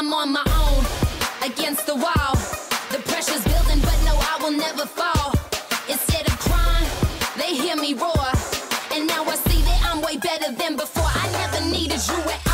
I'm on my own, against the wall. The pressure's building, but no, I will never fall. Instead of crying, they hear me roar. And now I see that I'm way better than before. I never needed you at all.